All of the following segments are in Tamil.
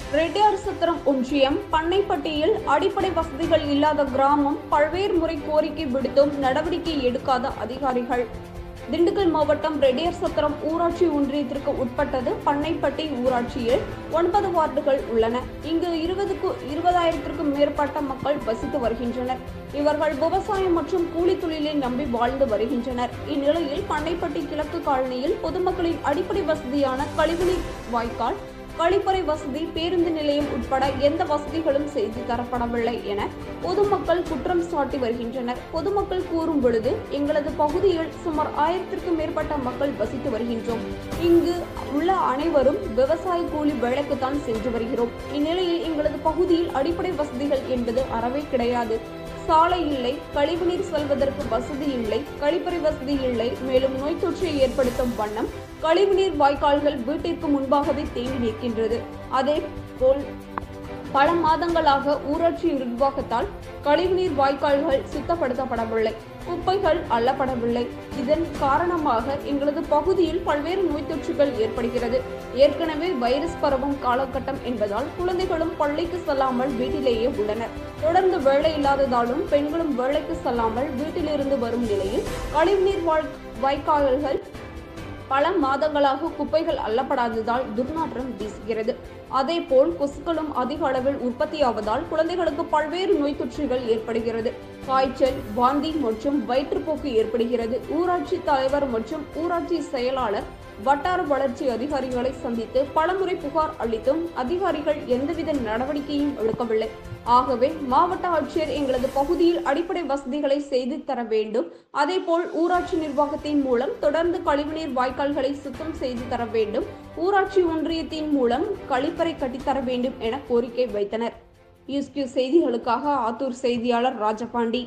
ரெட்டியார்சத்திரம் ஒன்றியம் பண்ணைப்பட்டியில் அடிப்படை வசதிகள் இல்லாத கிராமம், பல்வேறு முறை கோரிக்கை விடுத்தும் நடவடிக்கை எடுக்காத அதிகாரிகள். திண்டுக்கல் மாவட்டம் ரெட்டியார்சத்திரம் ஊராட்சி ஒன்றியத்திற்கு உட்பட்டது பண்ணைப்பட்டி ஊராட்சியில் 9 வார்டுகள் உள்ளன. இங்கு 20,000க்கும் மேற்பட்ட மக்கள் வசித்து வருகின்றனர். இவர்கள் விவசாயம் மற்றும் கூலி தொழிலை நம்பி வாழ்ந்து வருகின்றனர். இந்நிலையில் பண்ணைப்பட்டி கிழக்கு காலனியில் பொதுமக்களின் அடிப்படை வசதியான கழிவுநீர் வாய்க்கால், கழிப்பறை வசதி, பேருந்து நிலையம் உட்பட எந்த வசதிகளும் செய்து தரப்படவில்லை என பொதுமக்கள் குற்றம் சாட்டி வருகின்றனர். பொதுமக்கள் கூறும் பொழுது, எங்களது பகுதியில் சுமார் 1000க்கும் மேற்பட்ட மக்கள் வசித்து வருகின்றோம். இங்கு உள்ள அனைவரும் விவசாய கூலி வேலைக்குத்தான் சென்று வருகிறோம். இந்நிலையில் எங்களது பகுதியில் அடிப்படை வசதிகள் என்பது அறவே கிடையாது. சாலை இல்லை, கழிவுநீர் செல்வதற்கு வசதி இல்லை, கழிப்பறை வசதி இல்லை. மேலும் நோய் தொற்றை ஏற்படுத்தும் வண்ணம் கழிவுநீர் வாய்க்கால்கள் வீட்டிற்கு முன்பாகவே தேங்கி நிற்கின்றது. அதேபோல் பல மாதங்களாக ஊராட்சி நிர்வாகத்தால் கழிவுநீர் வாய்க்கால்கள் சுத்தப்படுத்தப்படவில்லை, குப்பைகள் அள்ளப்படவில்லை. இதன் காரணமாக எங்களது பகுதியில் பல்வேறு நோய் தொற்றுகள் ஏற்படுகிறது. ஏற்கனவே வைரஸ் பரவும் காலகட்டம் என்பதால் குழந்தைகளும் பள்ளிக்கு செல்லாமல் வீட்டிலேயே உள்ளனர். தொடர்ந்து வேலை இல்லாததாலும் பெண்களும் வேலைக்கு செல்லாமல் வீட்டிலிருந்து வரும் நிலையில் கழிவுநீர் வாய்க்கால்கள் பல மாதங்களாக குப்பைகள் அள்ளப்படாததால் துர்நாற்றம் வீசுகிறது. அதேபோல் கொசுக்களும் அதிக அளவில் உற்பத்தியாவதால் குழந்தைகளுக்கு பல்வேறு நோய் தொற்றுகள் ஏற்படுகிறது. காய்ச்சல், வாந்தி மற்றும் வயிற்றுப்போக்கு ஏற்படுகிறது. ஊராட்சி தலைவர் மற்றும் ஊராட்சி செயலாளர் வட்டார வளர்ச்சி அதிகாரிகளை சந்தித்து பலமுறை புகார் அளித்தும் அதிகாரிகள் எந்தவித நடவடிக்கையும் எடுக்கவில்லை. ஆகவே மாவட்ட ஆட்சியர் எங்களது பகுதியில் அடிப்படை வசதிகளை செய்து தர வேண்டும். அதேபோல் ஊராட்சி நிர்வாகத்தின் மூலம் தொடர்ந்து கழிவுநீர் வாய்க்கால்களை சுத்தம் செய்து தர வேண்டும். ஊராட்சி ஒன்றியத்தின் மூலம் கழிப்பறை கட்டித்தர வேண்டும் என கோரிக்கை வைத்தனர். யூஸ்கியூ செய்திகளுக்காக ஆத்தூர் செய்தியாளர் ராஜபாண்டி.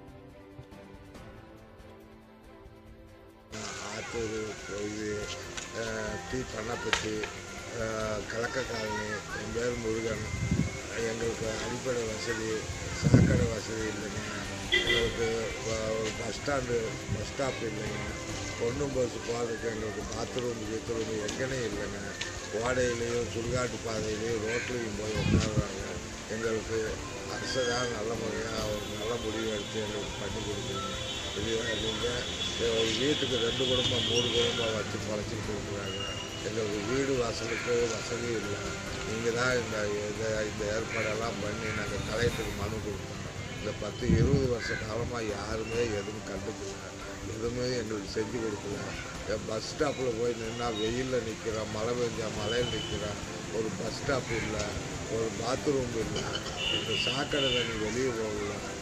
பண்ணப்பட்டி கலக்க காலனி, என் பேர் முருகன். எங்களுக்கு அடிப்படை வசதி, சாக்கடை வசதி இல்லைங்க. எங்களுக்கு ஒரு பஸ் ஸ்டாப் இல்லைங்க. பொண்ணும் பஸ் போகிறதுக்கு எங்களுக்கு பாத்ரூம் எங்கனே இல்லைங்க. ஓடையிலையும் சுடுகாட்டு பாதையிலையும் ரோட்லையும் போய் உட்காடுறாங்க. எங்களுக்கு அரசுதான் நல்ல முறையாக ஒரு நல்ல முடிவு எடுத்து எங்களுக்கு பண்ணி கொடுக்குறீங்க. நீங்கள் வீட்டுக்கு 2 குடும்பம் 3 குடும்பம் வச்சு பழச்சிட்டு இருக்கிறாங்க. எங்களுக்கு வீடு வாசலுக்கு வசதி இல்லை. நீங்கள் தான் இந்த ஏற்பாடெல்லாம் பண்ணி நாங்கள் கலெக்டருக்கு மனு கொடுத்தோம். இந்த 10-20 வருஷ காலமாக யாருமே எதுவும் கண்டுக்கல, எதுவுமே எங்களுக்கு செஞ்சு கொடுக்கல. பஸ் ஸ்டாப்பில் போய் நின்னால் வெயிலில் நிற்கிறோம், மழை பெஞ்சால் மழையில் நிற்கிறோம். ஒரு பஸ் ஸ்டாப் இல்லை, ஒரு பாத்ரூம் இல்லை, இந்த சாக்கடை தண்ணி வெளியே போகல.